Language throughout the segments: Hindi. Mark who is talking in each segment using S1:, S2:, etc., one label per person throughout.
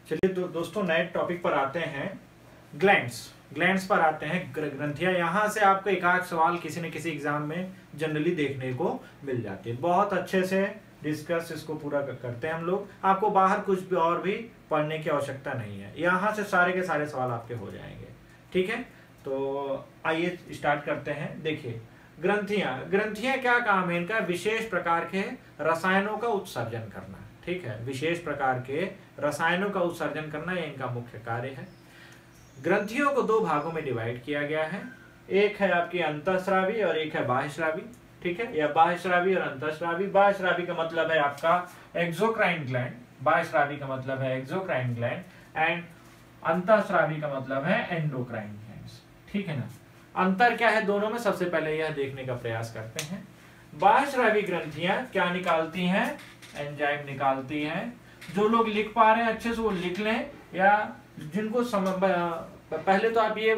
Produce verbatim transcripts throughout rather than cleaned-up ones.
S1: चलिए दो, दोस्तों नए टॉपिक पर आते हैं। ग्लैंड्स ग्लैंड्स पर आते हैं, ग्रंथियां। यहाँ से आपको एक आध सवाल किसी न किसी एग्जाम में जनरली देखने को मिल जाती है। बहुत अच्छे से डिस्कस इसको पूरा करते हैं हम लोग। आपको बाहर कुछ भी और भी पढ़ने की आवश्यकता नहीं है, यहाँ से सारे के सारे सवाल आपके हो जाएंगे। ठीक है, तो आइए स्टार्ट करते हैं। देखिए, ग्रंथियां ग्रंथियां क्या काम है इनका? विशेष प्रकार के रसायनों का उत्सर्जन करना। ठीक है, विशेष प्रकार के रसायनों का उत्सर्जन करना ये इनका मुख्य कार्य है। ग्रंथियों को दो भागों में डिवाइड किया गया है। एक है आपकी अंतःस्रावी और एक है बाह्यस्रावी। ठीक है, या बाह्यस्रावी और अंतःस्रावी। बाह्यस्रावी का मतलब है आपका एक्सोक्राइन ग्लैंड, बाह्यस्रावी का मतलब है एक्सोक्राइन ग्लैंड, एंड अंतःस्रावी का मतलब है एंडोक्राइन ग्लैंड्स। ठीक है ना। अंतर क्या है दोनों में, सबसे पहले यह देखने का प्रयास करते हैं। बाह्यस्रावी ग्रंथियां क्या निकालती हैं? एंजाइम निकालती हैं। जो लोग लिख पा रहे हैं अच्छे से वो लिख लें, या जिनको समझ, पहले तो आप ये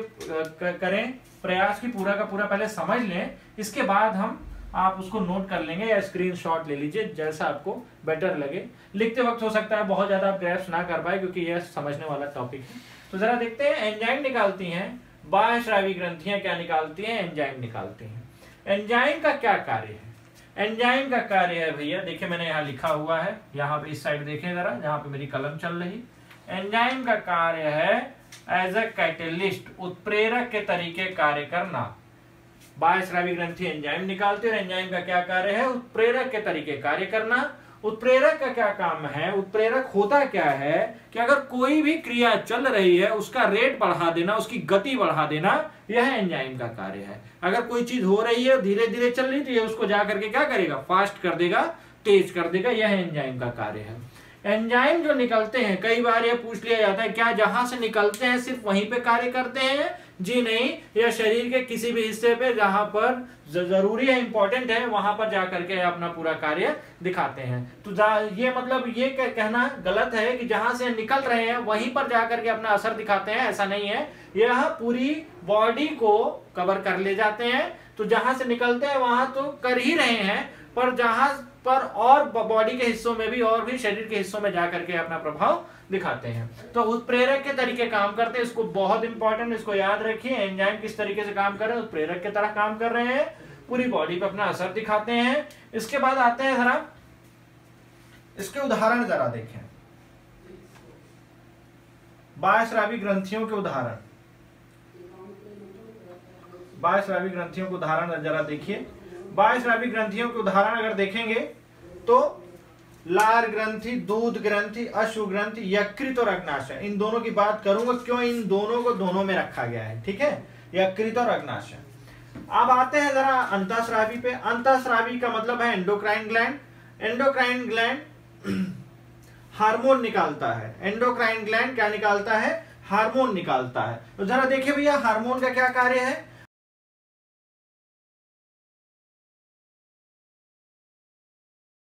S1: करें प्रयास की पूरा का पूरा पहले समझ लें, इसके बाद हम आप उसको नोट कर लेंगे या स्क्रीनशॉट ले लीजिए, जैसा आपको बेटर लगे। लिखते वक्त हो सकता है बहुत ज्यादा आप ग्रैस्प ना कर पाए, क्योंकि यह समझने वाला टॉपिक है। तो जरा देखते हैं, एंजाइम निकालती हैं। बाह्यस्रावी ग्रंथियां क्या निकालती हैं? एंजाइम निकालती हैं। एंजाइम का क्या कार्य है? एंजाइम का कार्य है भैया, देखिए मैंने यहाँ लिखा हुआ है, यहाँ पे इस साइड देखें जरा, जहाँ पे मेरी कलम चल रही। एंजाइम का कार्य है एज अ कैटेलिस्ट, उत्प्रेरक के तरीके कार्य करना। बाह्यस्रावी ग्रंथि एंजाइम निकालती है और एंजाइम का क्या कार्य है? उत्प्रेरक के तरीके कार्य करना। उत्प्रेरक का क्या काम है? उत्प्रेरक होता क्या है कि अगर कोई भी क्रिया चल रही है उसका रेट बढ़ा देना, उसकी गति बढ़ा देना, यह एंजाइम का कार्य है। अगर कोई चीज हो रही है धीरे धीरे चल रही, तो ये उसको जा करके क्या करेगा? फास्ट कर देगा, तेज कर देगा। यह एंजाइम का कार्य है। एंजाइम जो निकलते हैं, कई बार यह पूछ लिया जाता है क्या जहां से निकलते हैं सिर्फ वहीं पे कार्य करते हैं? जी नहीं, यह शरीर के किसी भी हिस्से पे जहां पर जरूरी है, इंपॉर्टेंट है, वहां पर जाकर के अपना पूरा कार्य दिखाते हैं। तो ये मतलब ये कहना गलत है कि जहां से निकल रहे हैं वहीं पर जाकर के अपना असर दिखाते हैं, ऐसा नहीं है। यह पूरी बॉडी को कवर कर ले जाते हैं। तो जहां से निकलते हैं वहां तो कर ही रहे हैं, पर जहां पर और बॉडी के हिस्सों में भी और भी शरीर के हिस्सों में जाकर के अपना प्रभाव दिखाते हैं। तो उत्प्रेरक के तरीके काम करते हैं। इसको बहुत इंपॉर्टेंट, इसको याद रखिए। एंजाइम किस तरीके से काम कर रहे हैं? उत्प्रेरक के तरह काम कर रहे हैं, पूरी बॉडी पे अपना असर दिखाते हैं। इसके बाद आते हैं जरा इसके उदाहरण जरा देखें। बाह्यस्रावी ग्रंथियों के उदाहरण, बाह्यस्रावी ग्रंथियों के उदाहरण जरा देखिए। बाह्यस्रावी ग्रंथियों के उदाहरण अगर देखेंगे तो लार ग्रंथि, दूध ग्रंथि, अश्व ग्रंथि, यकृत और अग्नाशय, इन दोनों की बात करूंगा। क्यों इन दोनों को दोनों में रखा गया है? ठीक है, यकृत और अग्नाशय। अब आते हैं जरा अंतःस्रावी पे। अंतःस्रावी का मतलब है endocrine gland. Endocrine gland hormone निकालता है। एंडोक्राइन ग्लैंड क्या निकालता है? हार्मोन निकालता है। तो जरा देखिए भैया, हार्मोन का क्या कार्य है?